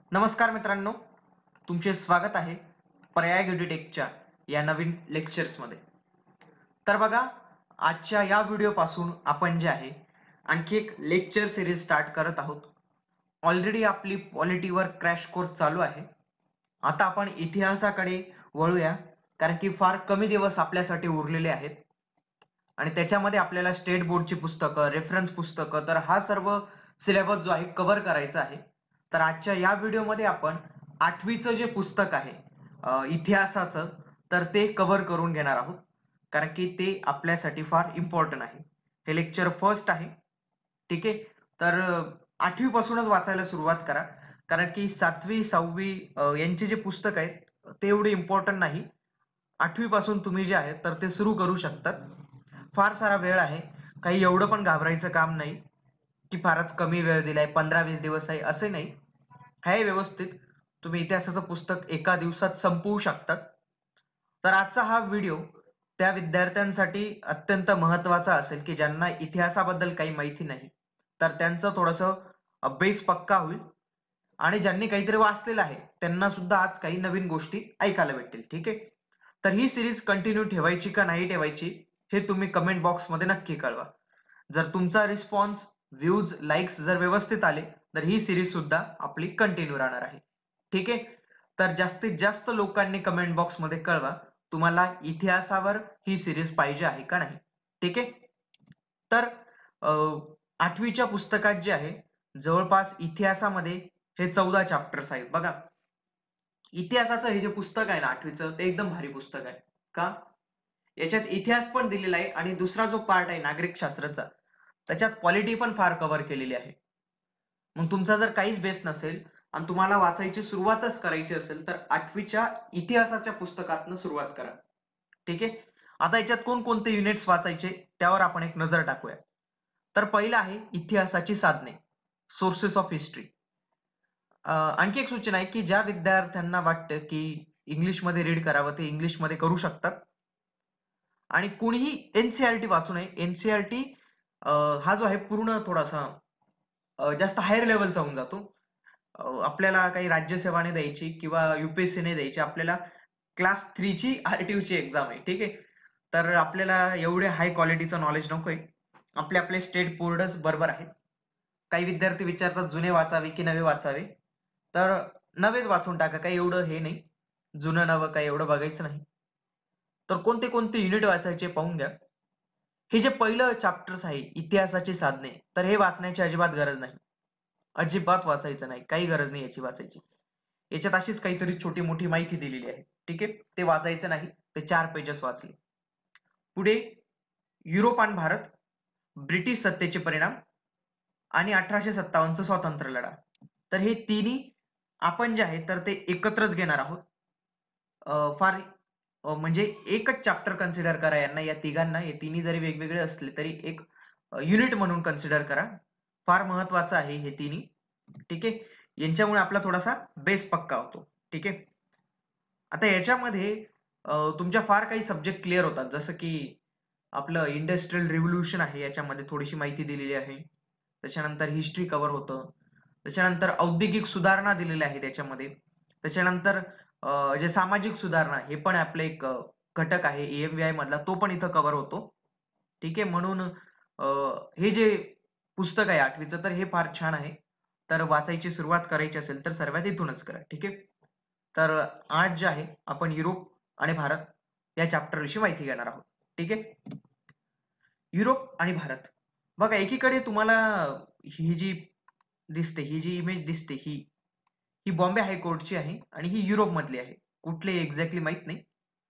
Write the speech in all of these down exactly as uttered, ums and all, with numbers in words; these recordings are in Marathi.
नमस्कार मित्रांनो, तुमचे स्वागत आहे प्रयाग एड्युटेकच्या या नवीन लेक्चर्समध्ये. तर बघा, आजच्या या व्हिडिओपासून आपण जे आहे आणखी एक लेक्चर सिरीज स्टार्ट करत आहोत. ऑलरेडी आपली पॉलिटीवर क्रॅश कोर्स चालू आहे. आता आपण इतिहासाकडे वळूया, कारण की फार कमी दिवस आपल्यासाठी उरलेले आहेत आणि त्याच्यामध्ये आपल्याला स्टेट बोर्डची पुस्तकं, रेफरन्स पुस्तकं, तर हा सर्व सिलेबस जो आहे कव्हर करायचा आहे. तर आजच्या या व्हिडिओमध्ये आपण आठवीचं जे पुस्तक आहे अ, इतिहासाचं, तर ते कव्हर करून घेणार आहोत, कारण की ते आपल्यासाठी फार इम्पॉर्टंट आहे. हे लेक्चर फर्स्ट आहे. ठीक आहे. तर अ, आठवी पासूनच वाचायला सुरुवात करा, कारण की सातवी सहावी अ, यांचे जे पुस्तक आहेत ते एवढे इम्पॉर्टंट नाही. आठवी पासून तुम्ही जे आहे तर ते सुरू करू शकतात. फार सारा वेळ आहे. काही एवढं पण घाबरायचं काम नाही, की फारच कमी वेळ दिलाय, पंधरा वीस दिवस आहे, असे नाही. आहे व्यवस्थित. तुम्ही इतिहासाचं पुस्तक एका दिवसात संपवू शकतात. तर आजचा हा व्हिडिओ त्या विद्यार्थ्यांसाठी अत्यंत महत्त्वाचा असेल, की ज्यांना इतिहासाबद्दल काही माहिती नाही. तर त्यांचं थोडंसं अ, बेस पक्का होईल आणि ज्यांनी काहीतरी वाचलेलं आहे, त्यांना सुद्धा आज काही नवीन गोष्टी ऐकायला भेटतील. ठीक आहे. तर ही सीरीज कंटिन्यू ठेवायची का नाही ठेवायची, हे तुम्ही कमेंट बॉक्समध्ये नक्की कळवा. जर तुमचा रिस्पॉन्स, व्ह्यूज, लाइक्स जर व्यवस्थित आले, तर ही सीरीज सुद्धा आपली कंटिन्यू राहणार आहे. ठीक आहे. तर जास्तीत जास्त लोकांनी कमेंट बॉक्समध्ये कळवा, तुम्हाला इतिहासावर ही सीरीज पाहिजे आहे का नाही. ठीक आहे. तर अ, आठवीच्या पुस्तकात जे आहे, जवळपास इतिहासामध्ये हे चौदा चॅप्टर्स आहेत. बघा, इतिहासाचं हे जे पुस्तक आहे ना आठवीचं, ते एकदम भारी पुस्तक आहे. का? याच्यात इतिहास पण दिलेला आहे आणि दुसरा जो पार्ट आहे नागरिक शास्त्राचा, त्याच्यात पॉलिटी पण फार कव्हर केलेली आहे. मग तुमचा जर काहीच बेस नसेल आणि तुम्हाला वाचायची सुरुवातच करायची असेल, तर आठवीच्या इतिहासाच्या पुस्तकातनं सुरुवात करा. ठीक आहे. आता याच्यात कोणकोणते युनिट्स वाचायचे त्यावर आपण एक नजर टाकूया. तर पहिलं आहे इतिहासाची साधने, सोर्सेस ऑफ हिस्ट्री. आणखी एक सूचना आहे, की ज्या विद्यार्थ्यांना वाटतं की इंग्लिशमध्ये रीड करावं, ते इंग्लिशमध्ये करू शकतात. आणि कुणीही एन-सी-ई-आर-टी वाचू नये. एन-सी-ई-आर-टी हा जो आहे पूर्ण थोडासा अ, जास्त हायर लेव्हलचा होऊन जातो. अ, आपल्याला काही राज्यसेवा नाही द्यायची किंवा यू-पी-एस-सी नाही द्यायची. आपल्याला क्लास तीन ची आर-टी-ओची एक्झाम आहे. ठीक आहे. तर आपल्याला एवढे हाय क्वालिटीचं नॉलेज नकोय. आपले आपले स्टेट बोर्डच बरोबर आहेत. काही विद्यार्थी विचारतात जुने वाचावे की नवे वाचावे? तर नवेच वाचून टाका. काही एवढं हे नाही. जुनं नवं काही एवढं बघायचं नाही. तर कोणते कोणते युनिट वाचायचे पाहून घ्या. हे जे पहिलं चॅप्टर्स आहे इतिहासाची साधने, तर हे वाचण्याची अजिबात गरज नाही. अजिबात वाचायचं नाही. काही गरज नाही याची वाचायची. याच्यात अशीच काहीतरी छोटी-मोठी माहिती दिलेली आहे. ठीक आहे. ते वाचायचं नाही. ते चार पेजेस वाचले. पुढे युरोप आणि भारत, ब्रिटिश सत्तेचे परिणाम आणि अठराशे सत्तावन्न चा स्वातंत्र्य लढा. तर हे तिन्ही आपण जे आहे तर ते एकत्रच घेणार आहोत. अ, फार अ, म्हणजे एकच चॅप्टर कन्सिडर करा यांना, या तिघांना. हे तिन्ही जरी वेगवेगळे असले तरी एक युनिट म्हणून कन्सिडर करा. फार महत्वाचं आहे हे तिन्ही. ठीक आहे. यांच्यामुळे आपला थोडासा बेस पक्का होतो. ठीक आहे. आता याच्यामध्ये अ, तुमच्या फार काही सब्जेक्ट क्लिअर होतात. जसं की आपलं इंडस्ट्रियल रिव्होल्यूशन आहे, याच्यामध्ये थोडीशी माहिती दिलेली आहे. त्याच्यानंतर हिस्ट्री कव्हर होतं. त्याच्यानंतर औद्योगिक सुधारणा दिलेल्या आहेत त्याच्यामध्ये. त्याच्यानंतर अ, जे सामाजिक सुधारणा हे पण आपलं एक अ, घटक आहे ई एम व्ही आय मधला, तो पण इथं कव्हर होतो. ठीक आहे. म्हणून अ, हे जे पुस्तक आहे आठवीचं, तर हे फार छान आहे. तर वाचायची सुरुवात करायची असेल तर सर्वात इथूनच करा. ठीक आहे. तर आज जे आहे आपण युरोप आणि भारत या चॅप्टर विषयी माहिती घेणार आहोत. ठीक आहे. युरोप आणि भारत. बघा, एकीकडे तुम्हाला ही जी दिसते, ही जी इमेज दिसते, ही ही बॉम्बे हायकोर्टची आहे आणि ही युरोपमधली आहे. कुठली एक्झॅक्टली माहीत नाही.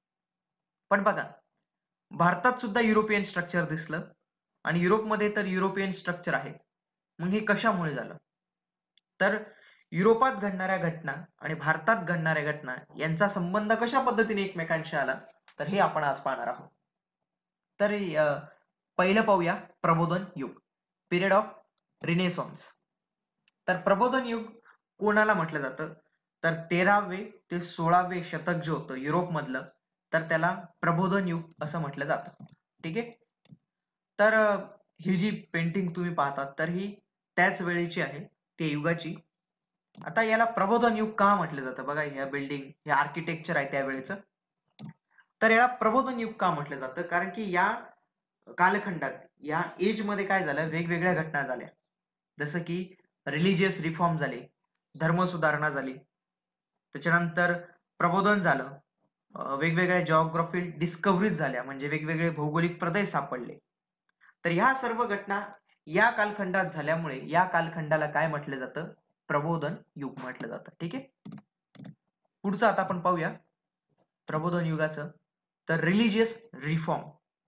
पण बघा, भारतात सुद्धा युरोपियन स्ट्रक्चर दिसलं आणि युरोपमध्ये तर युरोपियन स्ट्रक्चर आहे. मग हे कशामुळे झालं? तर युरोपात घडणाऱ्या घटना आणि भारतात घडणाऱ्या घटना यांचा संबंध कशा पद्धतीने एकमेकांशी आला, तर हे आपण आज पाहणार आहोत. तर अ, पहिलं पाहूया प्रबोधन युग, पिरियड ऑफ रिनेसॉन्स. तर प्रबोधन युग कोणाला म्हटलं जातं? तर तेरावे ते सोळावे शतक जे होतं युरोपमधलं, तर त्याला प्रबोधन युग असं म्हटलं जातं. ठीक आहे. तर अ, ही जी पेंटिंग तुम्ही पाहतात, तर ही त्याच वेळेची आहे, त्या युगाची. आता याला प्रबोधन युग का म्हटलं जातं? बघा, ह्या बिल्डिंग हे आर्किटेक्चर आहे त्यावेळेचं. तर याला प्रबोधन युग का म्हटलं जातं? कारण की या कालखंडात, या एज मध्ये काय झालं, वेगवेगळ्या घटना झाल्या. जसं की रिलिजियस रिफॉर्म झाले, धर्म सुधारणा झाली, त्याच्यानंतर प्रबोधन झालं, अ, वेगवेगळ्या जिओग्राफी डिस्कव्हरीज झाल्या, म्हणजे वेगवेगळे भौगोलिक प्रदेश सापडले. तर ह्या सर्व घटना या कालखंडात झाल्यामुळे या कालखंडाला काय म्हटलं जातं? प्रबोधन युग म्हटलं जातं. ठीक आहे. पुढचं आता आपण पाहूया प्रबोधन युगाचं. तर रिलिजियस रिफॉर्म.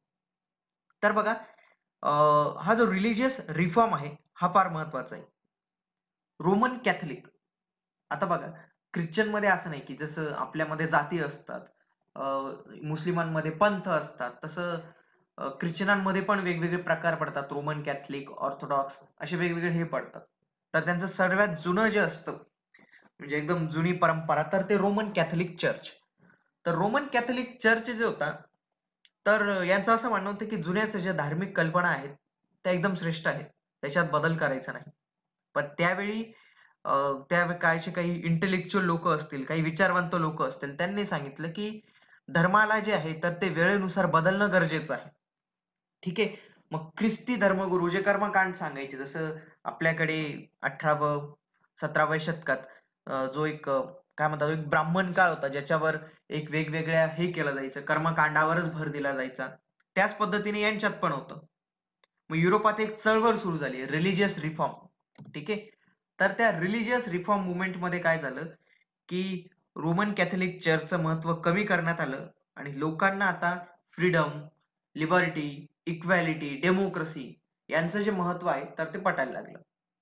तर बघा, अं, हा जो रिलिजियस रिफॉर्म आहे हा फार महत्वाचा आहे. Roman Catholic. आता बघा, ख्रिश्चन मध्ये असं नाही की जसं आपल्यामध्ये जाती असतात, अं, मुस्लिमांमध्ये पंथ असतात, तसं अं, ख्रिश्चनांमध्ये पण वेगवेगळे प्रकार पडतात. रोमन कॅथलिक, ऑर्थोडॉक्स असे वेगवेगळे हे पडतात. तर त्यांचं सर्वात जुनं जे असतं, म्हणजे एकदम जुनी परंपरा, तर ते रोमन कॅथलिक चर्च. तर रोमन कॅथलिक चर्च जे होता, तर यांचं असं म्हणणं होतं की जुन्याच ज्या धार्मिक कल्पना आहेत त्या एकदम श्रेष्ठ आहेत, त्याच्यात बदल करायचा नाही. पण त्यावेळी अं, त्या काळचे काही इंटेलेक्च्युअल लोक असतील, काही विचारवंत लोक असतील, त्यांनी सांगितलं की धर्माला जे आहे तर ते वेळेनुसार बदलणं गरजेचं आहे. ठीक आहे. मग ख्रिस्ती धर्मगुरू जे कर्मकांड सांगायचे, जसं आपल्याकडे अठरावं सतराव्या शतकात अं, जो एक अं, काय म्हणतात, एक ब्राह्मण काळ होता, ज्याच्यावर एक वेगवेगळ्या हे केलं जायचं, कर्मकांडावरच भर दिला जायचा. त्याच पद्धतीने यांच्यात पण होतं. मग युरोपात एक चळवळ सुरू झाली, रिलिजियस रिफॉर्म. ठीक आहे. तर त्या रिलिजियस रिफॉर्म मुवमेंट मध्ये काय झालं की रोमन कॅथलिक चर्चचं महत्व कमी करण्यात आलं आणि लोकांना आता फ्रीडम, लिबर्टी, इक्वॅलिटी, डेमोक्रेसी यांचं जे महत्व आहे तर ते पटायला लागलं.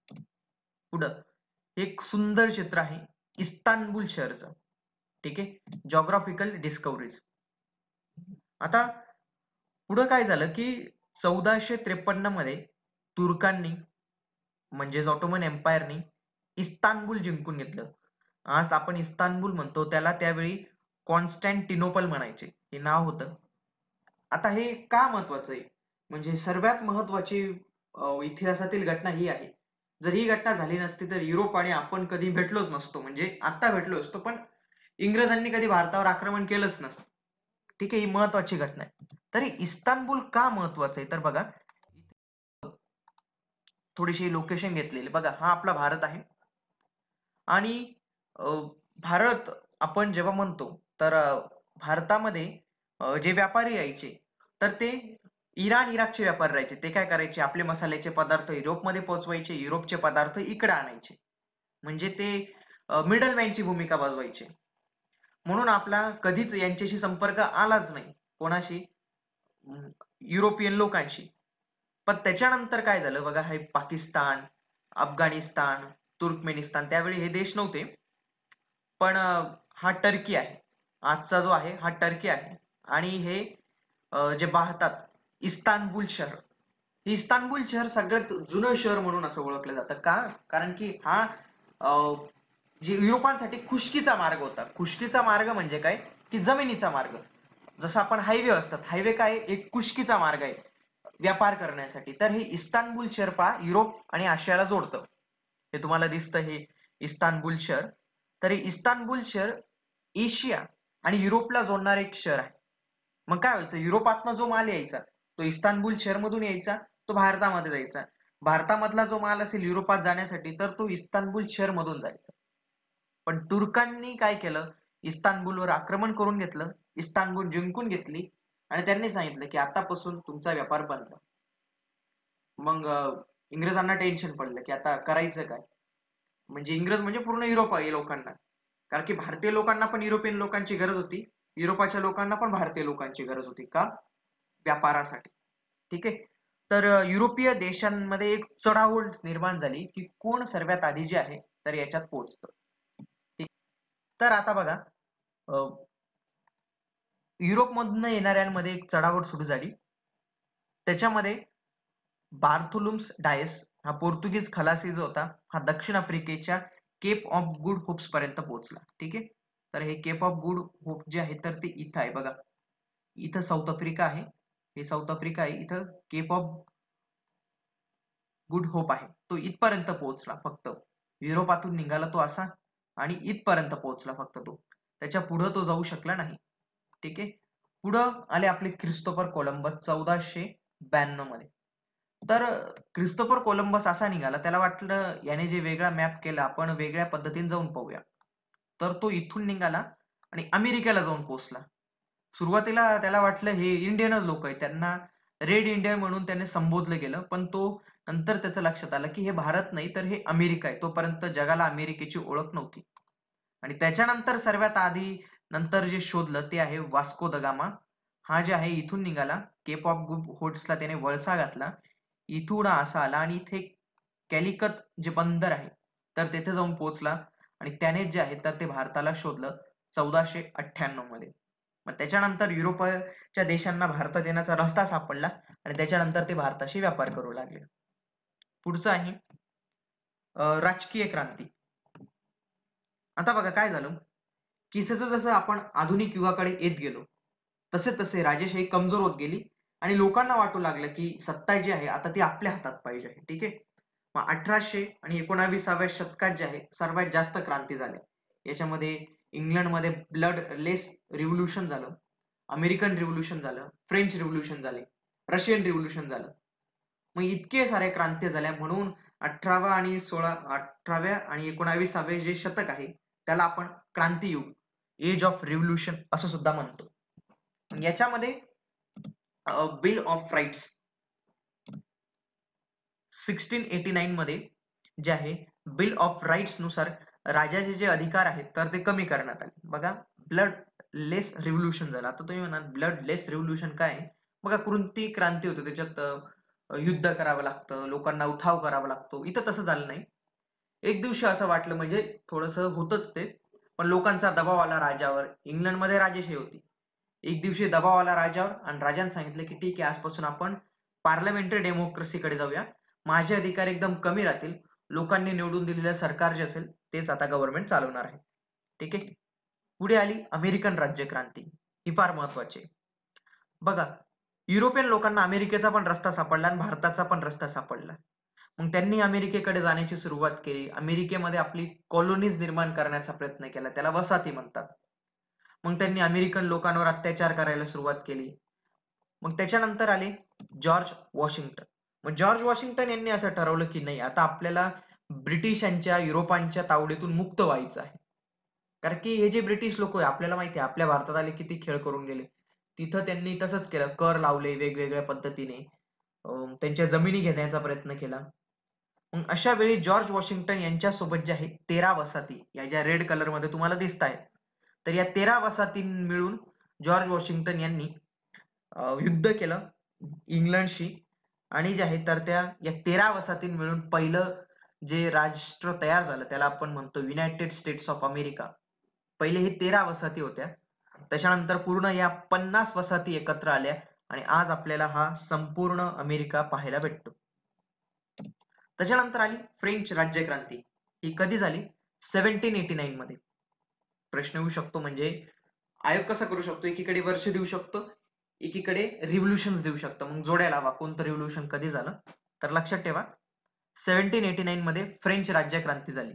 पुढं एक सुंदर चित्र आहे इस्तानबुल शहरचं. ठीक आहे. Geographical discoveries. आता पुढं काय झालं की चौदाशे त्रेपन्न मध्ये तुर्कांनी, म्हणजेच ऑटोमन एम्पायरनी इस्तानबुल जिंकून घेतलं. आज आपण इस्तानबुल म्हणतो, त्याला त्यावेळी कॉन्स्टँटिनोपल म्हणायचे, हे नाव होतं. आता हे का महत्वाचं आहे? म्हणजे सर्वात महत्वाची अ, इतिहासातील घटना ही आहे. जर ही घटना झाली नसती तर युरोप आणि आपण कधी भेटलोच नसतो, म्हणजे आता भेटलो असतो, पण इंग्रजांनी कधी भारतावर आक्रमण केलंच नसतं. ठीक आहे. ही महत्वाची घटना आहे. तरी इस्तानबुल का महत्वाचं आहे? तर बघा, थोडीशी लोकेशन घेतलेली बघा, हा आपला भारत आहे. आणि अ, भारत आपण जेव्हा म्हणतो तर अ, भारतामध्ये अ, जे व्यापारी यायचे तर ते इराण इराकचे व्यापारी राहायचे. ते काय करायचे, आपले मसाल्याचे पदार्थ युरोपमध्ये पोहोचवायचे, युरोपचे पदार्थ इकडे आणायचे. म्हणजे ते मिडलमॅनची भूमिका बजवायचे. म्हणून आपला कधीच यांच्याशी संपर्क आलाच नाही. कोणाशी? अं, युरोपियन लोकांशी. पण त्याच्यानंतर काय झालं बघा, हे पाकिस्तान, अफगाणिस्तान, तुर्कमेनिस्तान, त्यावेळी हे देश नव्हते. पण अ, हा टर्की आहे. आजचा जो आहे हा टर्की आहे. आणि हे अ, जे पाहतात इस्तानबुल शहर, हे इस्तानबुल शहर सगळ्यात जुनं शहर म्हणून असं ओळखलं जातं. का? कारण की हा अ, जे युरोपांसाठी खुशकीचा मार्ग होता. खुशकीचा मार्ग म्हणजे काय, की जमिनीचा मार्ग. जसं आपण हायवे असतात, हायवे काय, एक खुशकीचा मार्ग आहे व्यापार करण्यासाठी. तर हे इस्तानबुल शहर पहा, युरोप आणि आशियाला जोडतं. हे तुम्हाला दिसतं हे इस्तानबुल शहर. तर हे इस्तानबुल शहर एशिया आणि युरोपला जोडणार एक शहर आहे. मग काय व्हायचं, युरोपातनं जो माल यायचा तो इस्तानबुल शहर मधून यायचा, तो भारतामध्ये जायचा. भारतामधला जो माल असेल युरोपात जाण्यासाठी तर तो इस्तानबुल शहर मधून जायचा. पण तुर्कांनी काय केलं, इस्तानबुलवर आक्रमण करून घेतलं, इस्तानबुल जिंकून घेतली आणि त्यांनी सांगितलं की आतापासून तुमचा व्यापार बंद. मग अ, इंग्रजांना टेन्शन पडलं की आता करायचं काय. म्हणजे इंग्रज म्हणजे पूर्ण युरोप आहे लोकांना. कारण की भारतीय लोकांना पण युरोपियन लोकांची गरज होती, युरोपाच्या लोकांना पण भारतीय लोकांची गरज होती. का? व्यापारासाठी. ठीक आहे. तर अ, युरोपीय देशांमध्ये एक चढाओढ निर्माण झाली की कोण सर्वात आधी जे आहे तर याच्यात पोहोचतं. ठीक. तर आता बघा, अ, युरोपमधनं येणाऱ्यांमध्ये एक चढाओढ सुरू झाली. त्याच्यामध्ये बार्थोलुम्स डायस हा पोर्तुगीज खलासी जो होता, हा दक्षिण आफ्रिकेच्या केप ऑफ गुड होप्स पर्यंत पोहोचला. ठीक आहे. तर हे केप ऑफ गुड होप जे आहे तर ते इथं आहे बघा. इथं साऊथ आफ्रिका आहे, हे साऊथ आफ्रिका आहे. इथं केप ऑफ गुड होप आहे, तो इथपर्यंत पोहोचला फक्त. युरोपातून निघाला तो असा आणि इथपर्यंत पोहोचला फक्त तो, त्याच्या पुढं तो जाऊ शकला नाही. ठीक आहे. पुढं आले आपले ख्रिस्तोफर कोलंबस चौदाशे ब्याण्णव मध्ये. तर ख्रिस्तोफर कोलंबस असा निघाला, त्याला वाटलं याने जे वेगळा मॅप केला आपण वेगळ्या पद्धतीने जाऊन पाहूया. तर तो इथून निघाला आणि अमेरिकेला जाऊन पोहोचला. सुरुवातीला त्याला वाटलं हे इंडियनच लोक आहेत, त्यांना रेड इंडियन म्हणून त्याने संबोधलं गेलं, पण तो नंतर त्याचं लक्षात आलं की हे भारत नाही तर हे अमेरिका आहे. तोपर्यंत जगाला अमेरिकेची ओळख नव्हती. आणि त्याच्यानंतर सर्वात आधी नंतर जे शोधलं ते आहे वास्को द गामा. हा जे आहे इथून निघाला, केप ऑफ गुड होप्सला त्याने वळसा घातला, इथून हा असा आला आणि इथे कॅलिकत जे बंदर आहे तर तेथे जाऊन पोहोचला आणि त्याने जे आहे तर ते भारताला शोधलं चौदाशे अठ्ठ्याण्णव मध्ये. मग त्याच्यानंतर युरोपच्या देशांना भारतात येण्याचा रस्ता सापडला आणि त्याच्यानंतर ते भारताशी व्यापार करू लागले. पुढचं आहे अं, राजकीय क्रांती. आता बघा काय झालं की जसं जसं आपण आधुनिक युगाकडे येत गेलो तसे तसे राजेशाही कमजोर होत गेली आणि लोकांना वाटू लागलं की सत्ता जी आहे आता ती आपल्या हातात पाहिजे आहे. ठीक आहे. मग अठराशे आणि एकोणाविसाव्या शतकात जे आहे सर्वात जास्त क्रांती झाल्या. याच्यामध्ये इंग्लंडमध्ये ब्लड लेस रिव्होल्युशन झालं, अमेरिकन रिव्होल्युशन झालं, फ्रेंच रिव्होल्युशन झाले, रशियन रिव्होल्युशन झालं. मग इतके सारे क्रांती झाल्या म्हणून अठरावा आणि सोळा अठराव्या आणि एकोणाविसावे जे शतक आहे त्याला आपण क्रांतियुग, एज ऑफ रिव्होल्युशन असं सुद्धा म्हणतो. याच्यामध्ये bill of rights sixteen eighty nine मध्ये जे आहे बिल ऑफ राईट्स नुसार राजाचे जे अधिकार आहेत तर ते कमी करण्यात आले. बघा ब्लड लेस रिव्होल्युशन झालं. आता तुम्ही म्हणाल ब्लड लेस रिव्होल्युशन काय आहे? बघा कोणती क्रांती होते त्याच्यात अ, युद्ध करावं लागतं, लोकांना उठाव करावा लागतो. इथं तसं झालं नाही. एक दिवशी असं वाटलं म्हणजे थोडंसं होतच ते, पण लोकांचा दबाव आला राजावर. इंग्लंडमध्ये राजेशाही होती. एक दिवशी दबाव आला राजावर आणि राजाने सांगितलं की ठीक आहे आजपासून आपण पार्लमेंटरी डेमोक्रेसीकडे जाऊया. माझे अधिकार एकदम कमी राहतील. लोकांनी निवडून दिलेलं सरकार जे असेल तेच आता गव्हर्नमेंट चालवणार आहे. ठीक आहे. पुढे आली अमेरिकन राज्यक्रांती. ही फार महत्वाची आहे. बघा युरोपियन लोकांना अमेरिकेचा पण रस्ता सापडला आणि भारताचा पण रस्ता सापडला. मग त्यांनी अमेरिकेकडे जाण्याची सुरुवात केली. अमेरिकेमध्ये आपली कॉलोनीज निर्माण करण्याचा प्रयत्न केला. त्याला वसाहती म्हणतात. मग त्यांनी अमेरिकन लोकांवर अत्याचार करायला सुरुवात केली. मग त्याच्यानंतर आले जॉर्ज वॉशिंग्टन. मग जॉर्ज वॉशिंग्टन यांनी असं ठरवलं की नाही आता आपल्याला ब्रिटिशांच्या युरोपांच्या तावडीतून मुक्त व्हायचं आहे. कारण की हे जे ब्रिटिश लोक आहे आपल्याला माहिती आहे आपल्या भारतात आले किती खेळ करून गेले. तिथं त्यांनी तसंच केलं, कर लावले वेगवेगळ्या पद्धतीने, अं, त्यांच्या जमिनी घेण्याचा प्रयत्न केला. मग अशा वेळी जॉर्ज वॉशिंग्टन यांच्या सोबत जे आहेत तेरा वसाहती या ज्या रेड कलर मध्ये तुम्हाला दिसत आहेत तर या तेरा वसाहती मिळून जॉर्ज वॉशिंग्टन यांनी अं, युद्ध केलं इंग्लंडशी आणि जे आहे तर त्या या तेरा वसाहती मिळून पहिलं जे राष्ट्र तयार झालं त्याला आपण म्हणतो युनायटेड स्टेट्स ऑफ अमेरिका. पहिले हे तेरा वसाहती होत्या. त्याच्यानंतर पूर्ण या पन्नास वसाहती एकत्र आल्या आणि आज आपल्याला हा संपूर्ण अमेरिका पाहायला भेटतो. त्याच्यानंतर आली फ्रेंच राज्यक्रांती. ही कधी झाली? सेव्हन्टीन एटी नाईन मध्ये. प्रश्न येऊ शकतो म्हणजे आयोग कसा करू शकतो? एकीकडे वर्ष देऊ शकतो, एकीकडे रिव्होल्युशन देऊ शकतो. मग जोड्या लावा कोणतं रिव्होल्युशन कधी झालं. तर लक्षात ठेवा सेव्हन्टीन एटी नाईन मध्ये फ्रेंच राज्यक्रांती झाली.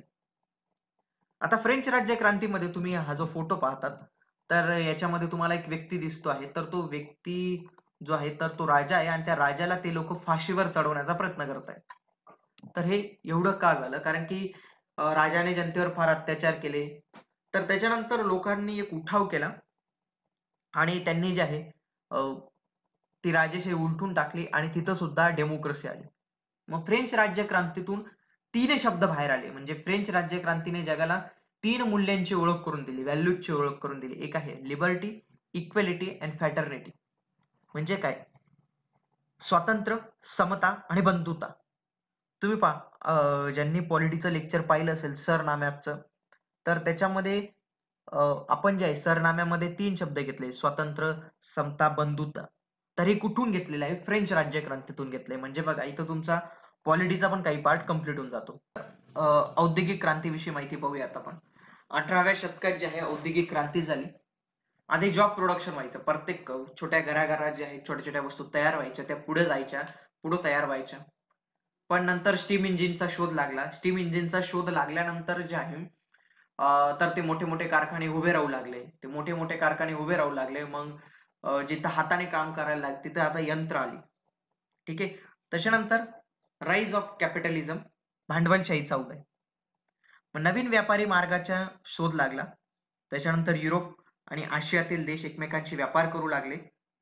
आता फ्रेंच राज्यक्रांतीमध्ये तुम्ही हा जो फोटो पाहतात तर याच्यामध्ये तुम्हाला एक व्यक्ती दिसतो आहे. तर तो व्यक्ती जो आहे तर तो राजा आहे आणि त्या राजाला ते लोक फाशीवर चढवण्याचा प्रयत्न करत आहेत. तर हे एवढं का झालं? कारण की अं, राजाने जनतेवर फार अत्याचार केले. तर त्याच्यानंतर लोकांनी एक उठाव केला आणि त्यांनी जे आहे अं, ती राजेशाही उलटून टाकली आणि तिथं सुद्धा डेमोक्रेसी आली. मग फ्रेंच राज्यक्रांतीतून तीन शब्द बाहेर आले. म्हणजे फ्रेंच राज्यक्रांतीने जगाला तीन मूल्यांची ओळख करून दिली, व्हॅल्यूजची ओळख करून दिली. एक आहे लिबर्टी, इक्वेलिटी अँड फ्रॅटर्निटी. म्हणजे काय? स्वातंत्र्य, समता आणि बंधुता. तुम्ही पहा अं, ज्यांनी पॉलिटीचं लेक्चर पाहिलं असेल सरनाम्याचं तर त्याच्यामध्ये अं, आपण जे आहे सरनाम्यामध्ये तीन शब्द घेतले स्वातंत्र्य, समता, बंधुता. तर हे कुठून घेतलेलं आहे? फ्रेंच राज्यक्रांतीतून घेतलंय. म्हणजे बघा इथं तुमचा पॉलिटीचा पण काही पार्ट कम्प्लीट होऊन जातो. अं, औद्योगिक क्रांतीविषयी माहिती पाहूयात आपण. अठराव्या शतकात जी आहे औद्योगिक क्रांती झाली. आधी जॉब प्रोडक्शन व्हायचं. प्रत्येक छोट्या घराघरात जे आहे छोट्या छोट्या वस्तू तयार व्हायच्या त्या पुढे जायच्या, पुढे तयार व्हायच्या. पण नंतर स्टीम इंजिनचा शोध लागला. स्टीम इंजिनचा शोध लागल्यानंतर जे आहे अं, तर ते मोठे मोठे कारखाने उभे राहू लागले. ते मोठे मोठे कारखाने उभे राहू लागले. मग अं, जिथं हाताने काम करायला लागले तिथं आता यंत्र आली. ठीक आहे. त्याच्यानंतर राईज ऑफ कॅपिटलिझम, भांडवलशाहीचा उदय. मग नवीन व्यापारी मार्गाचा शोध लागला. त्याच्यानंतर युरोप आणि आशियातील देश एकमेकांशी व्यापार करू लागले.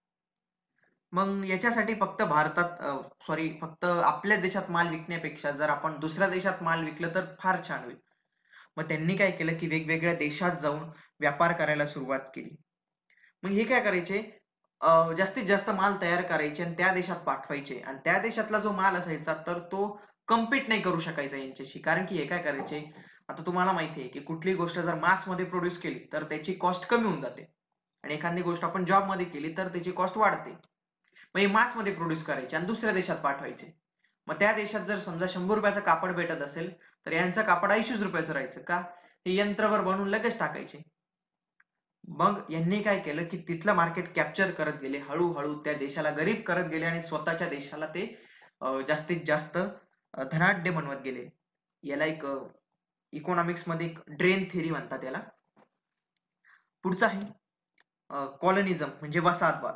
मग याच्यासाठी फक्त भारतात सॉरी फक्त आपल्या देशात माल विकण्यापेक्षा जर आपण दुसऱ्या देशात माल विकलं तर फार छान होईल. मग त्यांनी काय केलं की वेगवेगळ्या देशात जाऊन व्यापार करायला सुरुवात केली. मग हे काय करायचे, अं, जास्तीत जास्त माल तयार करायचे आणि त्या देशात पाठवायचे आणि त्या देशातला जो माल असायचा तर तो कम्पीट नाही करू शकायचा यांच्याशी. कारण की हे काय करायचे, आता तुम्हाला माहिती आहे की कुठली गोष्ट जर मास मध्ये प्रोड्यूस केली तर त्याची कॉस्ट कमी होऊन जाते आणि एखादी गोष्ट आपण जॉब मध्ये केली तर त्याची कॉस्ट वाढते. मग हे मास मध्ये प्रोड्यूस करायचे आणि दुसऱ्या देशात पाठवायचे. मग त्या देशात जर समजा शंभर रुपयाचं कापड भेटत असेल तर यांचं कापड ऐंशीच रुपयाचं राहायचं का, हे यंत्रावर बनवून लगेच टाकायचे. मग यांनी काय केलं की तिथलं मार्केट कॅप्चर करत गेले, हळूहळू त्या देशाला गरीब करत गेले आणि स्वतःच्या देशाला ते अं, जास्तीत जास्त अं, धनाढ्य बनवत गेले. याला एक इकॉनॉमिक्स मध्ये एक ड्रेन थेरी म्हणतात याला. पुढचं आहे कॉलनिझम म्हणजे वसाहतवाद.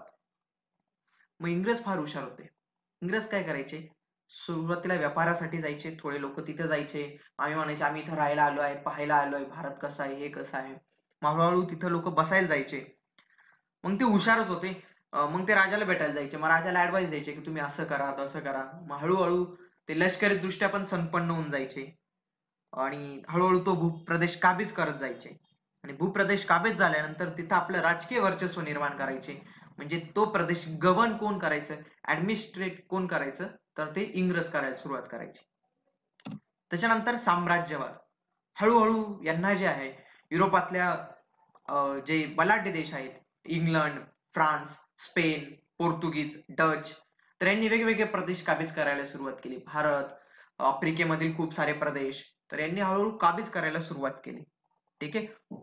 मग इंग्रज फार हुशार होते. इंग्रज काय करायचे, सुरुवातीला व्यापारासाठी जायचे, थोडे लोक तिथे जायचे, आम्ही म्हणायचे आम्ही इथं राहायला आलो आहे, पाहायला आलोय भारत कसा आहे, हे कसं आहे. मग हळूहळू तिथं लोक बसायला जायचे. मग ते हुशारच होते. अं, मग ते राजाला भेटायला जायचे, मग राजाला ऍडवाइस द्यायचे की तुम्ही असं करा तसं करा. मग हळूहळू ते लष्करी दृष्ट्या पण संपन्न होऊन जायचे आणि हळूहळू तो भूप्रदेश काबीज करत जायचे आणि भूप्रदेश काबीज झाल्यानंतर तिथं आपलं राजकीय वर्चस्व निर्माण करायचे. म्हणजे तो प्रदेश गव्हर्न कोण करायचं, ऍडमिनिस्ट्रेट कोण करायचं, तर ते इंग्रज करायला सुरुवात करायची. त्याच्यानंतर साम्राज्यवाद. हळूहळू यांना जे आहे युरोपातल्या अं, जे बलाढ्य देश आहेत, England, France, Spain, Portuguese, Dutch, तर यांनी वेगवेगळे प्रदेश काबीज करायला सुरुवात केली. भारत, आफ्रिकेमधील खूप सारे प्रदेश, तर यांनी हळूहळू काबीज करायला सुरुवात केली. ठीक आहे.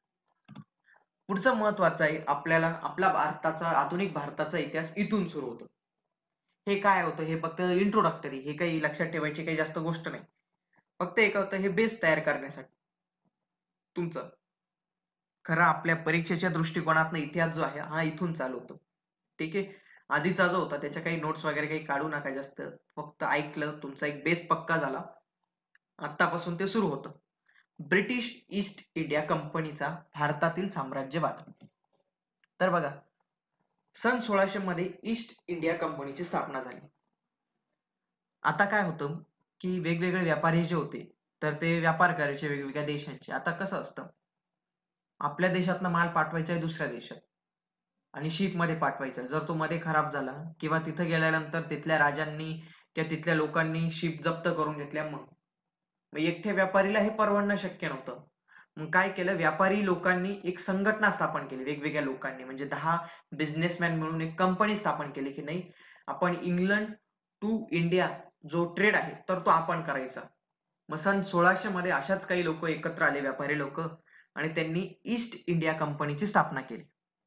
पुढचं महत्वाचं आहे, आपल्याला आपला भारताचा आधुनिक भारताचा इतिहास इथून सुरू होतो. हे काय होतं, हे फक्त इंट्रोडक्टरी, हे काही लक्षात ठेवायची काही जास्त गोष्ट नाही. फक्त एक होतं हे बेस तयार करण्यासाठी तुमचं. खरं आपल्या परीक्षेच्या दृष्टिकोनातनं इतिहास जो आहे हा इथून चालू होतो. ठीक आहे. आधीचा जो होता त्याच्या काही नोट्स वगैरे काही काढू नका जास्त, फक्त ऐकलं तुमचा एक बेस पक्का झाला. आतापासून ते सुरू होतं. ब्रिटिश ईस्ट इंडिया कंपनीचा भारतातील साम्राज्यवाद. तर बघा, सन सोळाशे मध्ये ईस्ट इंडिया कंपनीची स्थापना झाली. आता काय होतं की वेगवेगळे व्यापारी जे होते तर ते व्यापार करायचे वेगवेगळ्या देशांचे. आता कसं असतं, आपल्या देशातनं माल पाठवायचा आहे दुसऱ्या देशात आणि शिप मध्ये पाठवायचा. जर तो मध्ये खराब झाला किंवा तिथे गेल्यानंतर तिथल्या राजांनी किंवा तिथल्या लोकांनी शिप जप्त करून घेतल्या, मग मग एकट्या व्यापारीला हे परवडणं शक्य नव्हतं. मग काय केलं, व्यापारी लोकांनी एक संघटना स्थापन केली, वेगवेगळ्या लोकांनी म्हणजे दहा बिझनेसमॅन मिळून एक कंपनी स्थापन केली की नाही, आपण इंग्लंड टू इंडिया जो ट्रेड आहे तर तो आपण करायचा. मग सन सोळाशे मध्ये अशाच काही लोक एकत्र आले, व्यापारी लोक, आणि त्यांनी ईस्ट इंडिया कंपनीची स्थापना केली.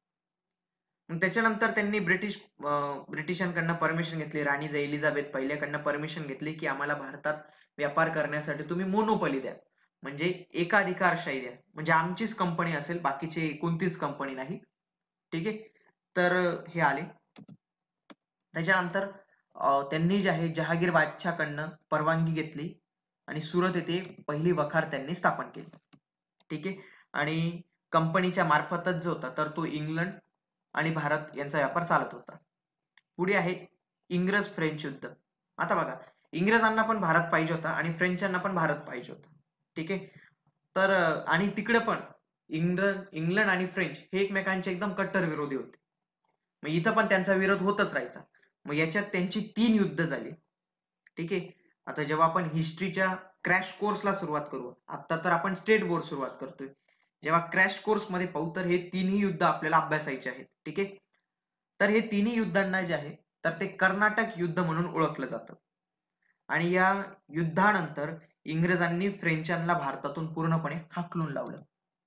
मग त्याच्यानंतर त्यांनी ब्रिटिश ब्रिटिशांकडनं परमिशन घेतली, राणी एलिझाबेथ पहिल्याकडनं परमिशन घेतली की आम्हाला भारतात व्यापार करण्यासाठी तुम्ही मोनोपली द्या, म्हणजे एकाधिकारशाही द्या, म्हणजे आमचीच कंपनी असेल, बाकीची कोणतीच कंपनी नाही. ठीक आहे. तर हे आले. त्याच्यानंतर त्यांनी जे आहे जहागीर बादशाहकडनं परवानगी घेतली आणि सुरत येथे पहिली वखार त्यांनी स्थापन केली. ठीक आहे. आणि कंपनीच्या मार्फतच जो होता तर तो इंग्लंड आणि भारत यांचा व्यापार चालत होता. पुढे आहे इंग्रज फ्रेंच युद्ध. आता बघा, इंग्रजांना पण भारत पाहिजे होता आणि फ्रेंचांना पण भारत पाहिजे होता. ठीक आहे. तर आणि तिकडे पण इंग्लंड इंग्लंड आणि फ्रेंच हे एकमेकांचे एकदम कट्टर विरोधी होते. मग इथं पण त्यांचा विरोध होतच राहायचा. मग याच्यात त्यांची तीन युद्ध झाली. ठीक आहे. आता जेव्हा आपण हिस्ट्रीच्या क्रॅश कोर्सला सुरुवात करू, आता तर आपण स्टेट बोर्ड सुरुवात करतोय, जेव्हा क्रॅश कोर्स मध्ये पाहू तर हे तिन्ही युद्ध आपल्याला अभ्यासायचे आहेत. ठीक आहे. तर हे तिन्ही युद्धांना जे आहे तर ते कर्नाटक युद्ध म्हणून ओळखलं जातं. आणि या युद्धानंतर इंग्रजांनी फ्रेंचांना भारतातून पूर्णपणे हाकलून लावलं.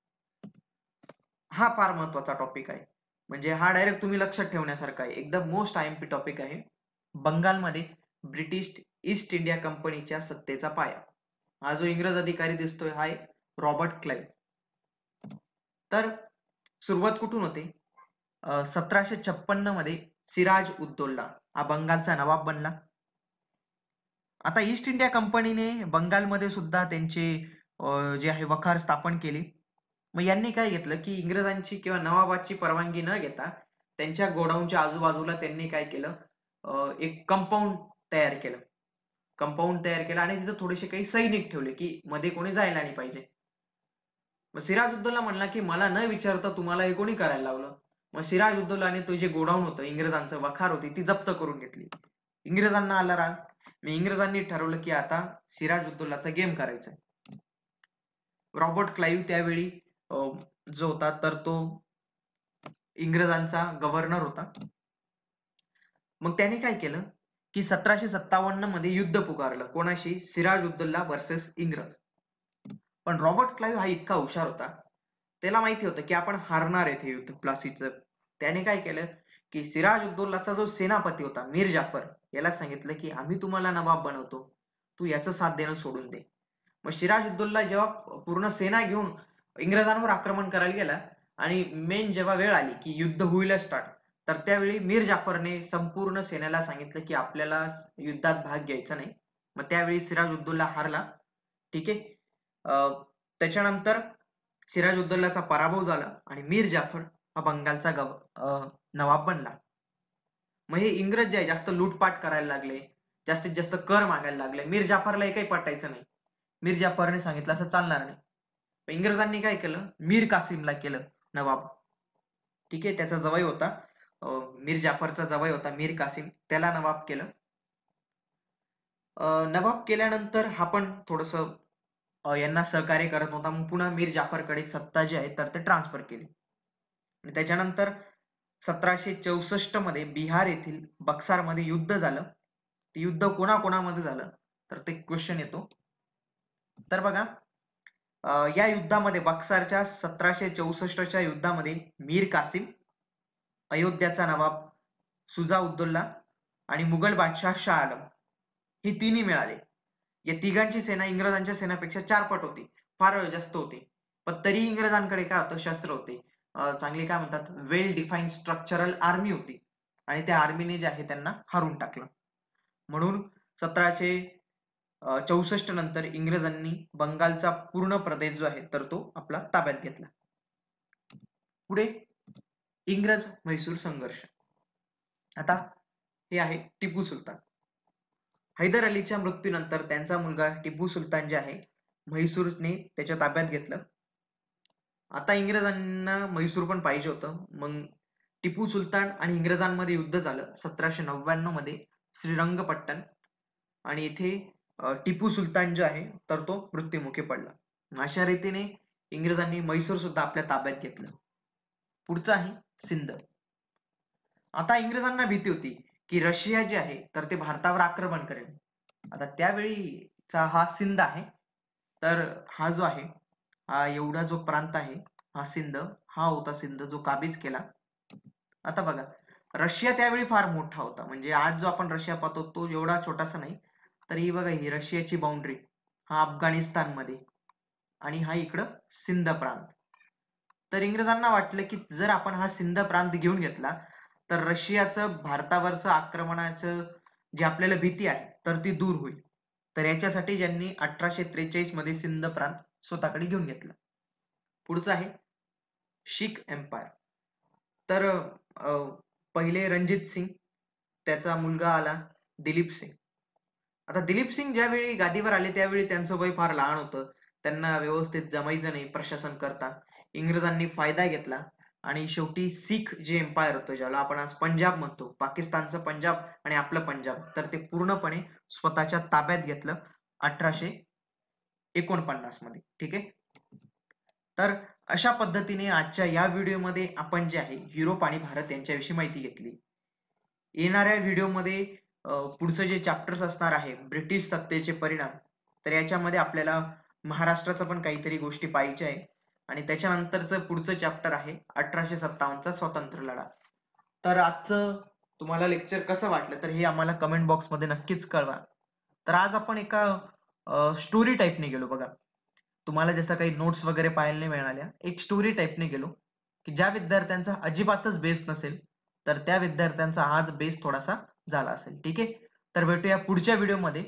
हा फार महत्वाचा टॉपिक आहे, म्हणजे हा डायरेक्ट तुम्ही लक्षात ठेवण्यासारखा आहे, एकदम मोस्ट आयएमपी टॉपिक आहे. बंगालमध्ये ब्रिटिश ईस्ट इंडिया कंपनीच्या सत्तेचा पाया. हा जो इंग्रज अधिकारी दिसतोय हा आहे रॉबर्ट क्लाइव्ह. तर सुरुवात कुठून होते? सतराशे छप्पन्न मध्ये सिराज उद्दौला हा बंगालचा नवाब बनला. आता ईस्ट इंडिया कंपनीने बंगालमध्ये सुद्धा त्यांचे जे आहे वखार स्थापन केले. मग यांनी काय घेतलं की इंग्रजांची किंवा नवाबाची परवानगी न घेता त्यांच्या गोडाऊनच्या आजूबाजूला त्यांनी काय केलं, एक कंपाऊंड तयार केलं. कंपाऊंड तयार केलं आणि तिथं थोडेसे काही सैनिक ठेवले की मध्ये कोणी जायला नाही पाहिजे. मग सिराज उद्दौला म्हणला की मला न विचारता तुम्हाला हे कोणी करायला लावलं. मग सिराज उद्दौलाने तो जे गोडाऊन होतं इंग्रजांचं वखार होती ती जप्त करून घेतली. इंग्रजांना आला राग. मी इंग्रजांनी ठरवलं की आता सिराज उद्दौलाचा गेम करायचा. रॉबर्ट क्लाइव्ह त्यावेळी जो होता तर तो इंग्रजांचा गव्हर्नर होता. मग त्याने काय केलं की सतराशे सत्तावन्न मध्ये युद्ध पुकारलं. कोणाशी? सिराज उद्दौला वर्सेस इंग्रज. पण रॉबर्ट क्लाइव्ह हा इतका हुशार होता, त्याला माहिती होतं की आपण हारणार आहे हे युद्ध प्लासीचं. त्याने काय केलं की सिराज उद्दौलाचा जो सेनापती होता मीर जाफर याला सांगितलं की आम्ही तुम्हाला नवाब बनवतो, तू याचं साथ देणं सोडून दे. मग सिराज उद्दौला जेव्हा पूर्ण सेना घेऊन इंग्रजांवर आक्रमण करायला गेला आणि मेन जेव्हा वेळ आली की युद्ध होईल स्टार्ट, तर त्यावेळी मीर जाफरने संपूर्ण सेनेला सांगितलं की आपल्याला युद्धात भाग घ्यायचा नाही. मग त्यावेळी सिराज उद्दौला हारला. ठीक आहे. त्याच्यानंतर सिराज उद्दौलाचा पराभव झाला आणि मीर जाफर हा बंगालचा नवाब बनला. मग हे इंग्रज जे आहे जास्त लूटपाट करायला लागले, जास्तीत जास्त कर मागायला लागले. मीर जाफरला हे काही पटायचं नाही. मीर जाफरने सांगितलं असं चालणार नाही. इंग्रजांनी काय केलं, मीर कासिमला केलं नवाब. ठीक आहे. त्याचा जवळ होता मीर जाफरचा जवळ होता मीर कासिम, त्याला नवाब केलं. नवाब केल्यानंतर हा पण थोडस यांना सहकार्य करत होता. मग पुन्हा मीर जाफरकडे सत्ता जी आहे तर ते ट्रान्सफर केली. त्याच्यानंतर सतराशे चौसष्ट मध्ये बिहार येथील बक्सार मध्ये युद्ध झालं. ते युद्ध कोणाकोणामध्ये झालं तर ते क्वेश्चन येतो. तर बघा या युद्धामध्ये बक्सारच्या सतराशे चौसष्टच्या युद्धामध्ये मीर कासिम, अयोध्याचा नवाब सुजा उद्दौला आणि मुघल बादशाह शाह आलम हे तिन्ही मिळाले. या तिघांची सेना इंग्रजांच्या सेनापेक्षा चार पट होती, फार जास्त होती. पण तरी इंग्रजांकडे काय होतं, शस्त्र होते, चांगली काय म्हणतात वेल डिफाईन्ड स्ट्रक्चरल आर्मी होती आणि त्या आर्मीने जे आहे त्यांना हरून टाकलं. म्हणून सतराशे चौसष्ट नंतर इंग्रजांनी बंगालचा पूर्ण प्रदेश जो आहे तर तो आपला ताब्यात घेतला. पुढे इंग्रज म्हैसूर संघर्ष. आता हे आहे टिपू सुलतान. हैदर अलीच्या मृत्यूनंतर त्यांचा मुलगा टिपू सुलतान जे आहे म्हैसूरने त्याच्या ताब्यात घेतलं. आता इंग्रजांना म्हैसूर पण पाहिजे होतं. मग टिपू सुलतान आणि इंग्रजांमध्ये युद्ध झालं सतराशे नव्याण्णव मध्ये श्रीरंगपट्टण आणि इथे टिपू सुलतान जो आहे तर तो मृत्युमुखी पडला. अशा रीतीने इंग्रजांनी म्हैसूर सुद्धा आपल्या ताब्यात घेतलं. पुढचं आहे सिंध. आता इंग्रजांना भीती होती की रशिया जे आहे तर ते भारतावर आक्रमण करेल. आता त्यावेळीचा हा सिंध आहे, तर हा जो आहे हा एवढा जो प्रांत आहे हा सिंध, हा होता सिंध जो काबीज केला. आता बघा रशिया त्यावेळी फार मोठा होता, म्हणजे आज जो आपण रशिया पाहतो तो एवढा छोटासा नाही. तर ही बघा ही रशियाची बाउंड्री, हा अफगाणिस्तान मध्ये आणि हा इकडं सिंध प्रांत. तर इंग्रजांना वाटलं की जर आपण हा सिंध प्रांत घेऊन घेतला तर रशियाचं भारतावरचं आक्रमणाचं जी आपल्याला भीती आहे तर ती दूर होईल. तर याच्यासाठी ज्यांनी अठराशे त्रेचाळीस मध्ये सिंध प्रांत स्वतःकडे घेऊन घेतला. पुढचं आहे शीख एम्पायर. तर पहिले रणजित सिंग, त्याचा मुलगा आला दिलीप सिंग. आता दिलीप सिंग ज्यावेळी गादीवर आले त्यावेळी त्यांचं वय फार लहान होतं, त्यांना व्यवस्थित जमायचं नाही प्रशासन करता. इंग्रजांनी फायदा घेतला आणि शेवटी शीख जे एम्पायर होतं, ज्याला आपण आज पंजाब म्हणतो, पाकिस्तानचं पंजाब आणि आपलं पंजाब, तर ते पूर्णपणे स्वतःच्या ताब्यात घेतलं अठराशे एकोणपन्नास मध्ये. ठीक आहे. तर अशा पद्धतीने आजच्या या व्हिडिओमध्ये आपण जे आहे युरोप आणि भारत यांच्याविषयी माहिती घेतली. येणाऱ्या व्हिडिओमध्ये पुढचं जे चॅप्टर्स असणार आहे ब्रिटिश सत्तेचे परिणाम, तर याच्यामध्ये आपल्याला महाराष्ट्राचं पण काहीतरी गोष्टी पाहिजे आहे आणि त्याच्यानंतरचं पुढचं चॅप्टर आहे अठराशे सत्तावन्नचा स्वातंत्र्य लढा. तर आजचं तुम्हाला लेक्चर कसं वाटलं तर हे आम्हाला कमेंट बॉक्समध्ये नक्कीच कळवा. तर आज आपण एका स्टोरी टाईपने गेलो बघा. तुम्हाला जसं काही नोट्स वगैरे पाहायला नाही मिळाल्या, एक स्टोरी टाईपने गेलो, की ज्या विद्यार्थ्यांचा अजिबातच बेस नसेल, तर त्या विद्यार्थ्यांचा आज बेस थोडासा झाला असेल. ठीक आहे? तर भेटूया पुढच्या व्हिडिओमध्ये.